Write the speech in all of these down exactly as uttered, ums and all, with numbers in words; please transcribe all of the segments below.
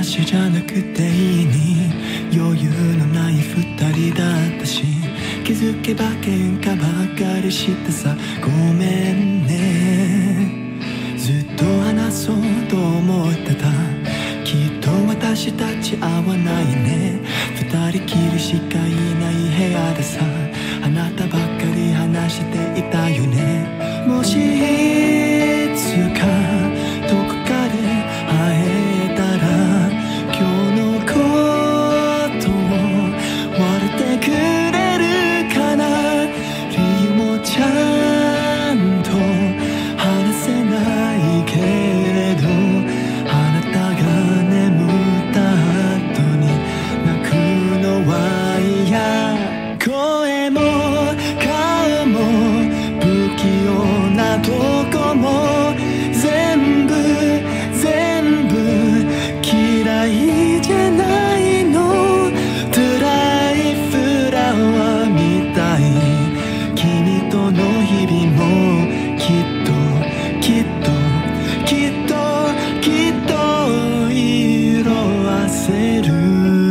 話じゃなくていいに余裕のない二人だったし、気づけば喧嘩ばかりしてさ、ごめんね。ずっと話そうと思ってた。きっと私たち合わないね。二人きりしかいない部屋でさ、あなたばっかり話していたよね。もしいつかどこかで会えたら、今日のことを笑ってくれるかな。理由もちゃんと話せないけれど、あなたが眠った後に泣くのは嫌。声も顔も不器用なとこも全部全部嫌いじゃないの。ドライフラワーみたい。君との日々もきっときっときっときっと色あせる。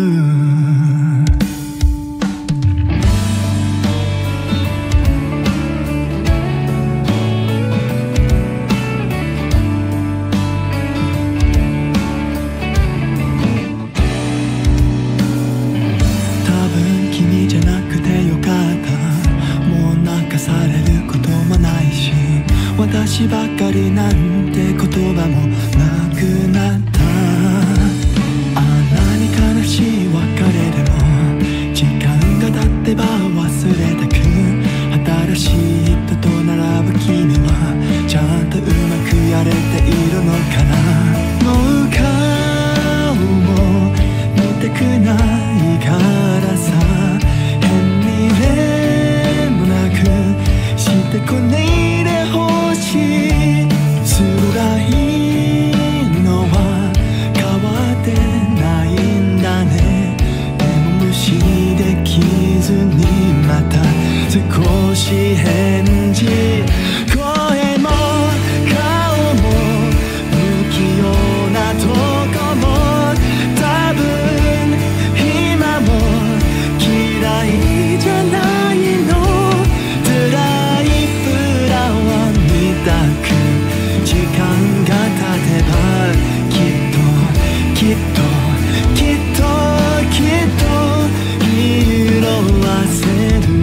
私ばかりなんて言葉もなくなった。あんなに悲しい別れでも時間が経ってば忘れたく、新しい人と並ぶ君はちゃんとうまくやれているのかな。もう顔も見たくないからさ、変にでもなくしてこないでほしい。辛いのは変わってないんだね。でも無視できずにまた少し返事。声も顔も不器用なとこも多分今も嫌いじゃないの。ドライフラワーみたく時間が経てばきっときっときっときっと色あせる。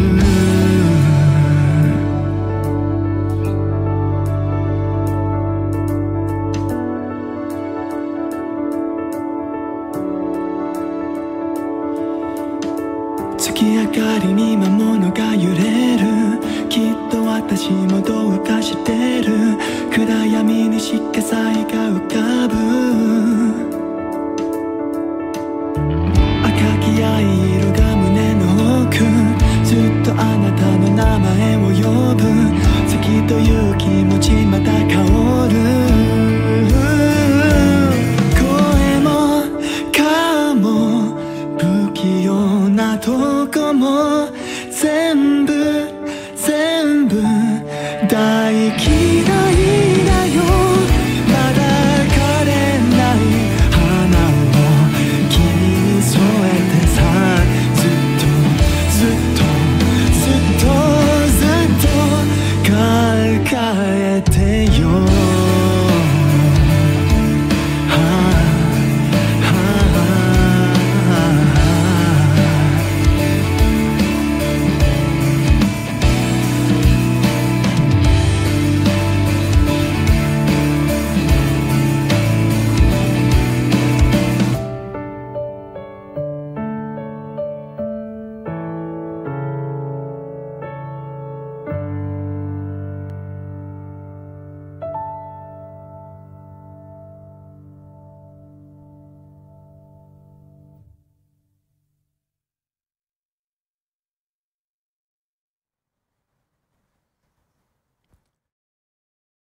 月明かりに魔物が揺れる。きっと私もどうかしてる。暗闇に色彩が浮かぶ。